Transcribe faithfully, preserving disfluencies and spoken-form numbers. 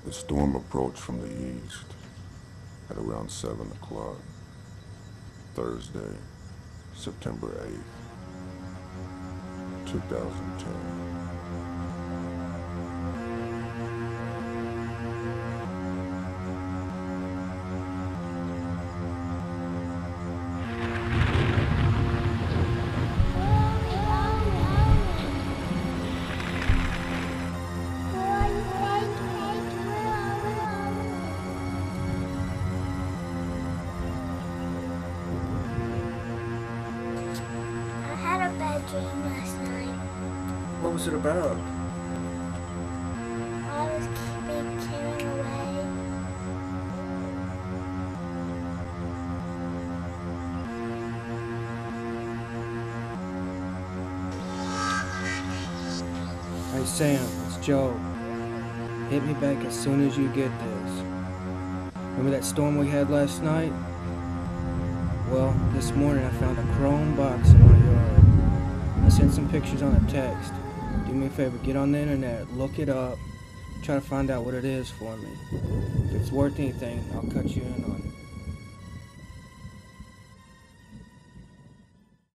The storm approached from the east at around seven o'clock, Thursday, September eighth, two thousand ten. Dream last night. What was it about? I was being carried away. Hey Sam, it's Joe. Hit me back as soon as you get this. Remember that storm we had last night? Well, this morning I found a chrome box in my yard. I sent some pictures on a text. Do me a favor, get on the internet, look it up, try to find out what it is for me. If it's worth anything, I'll cut you in on it.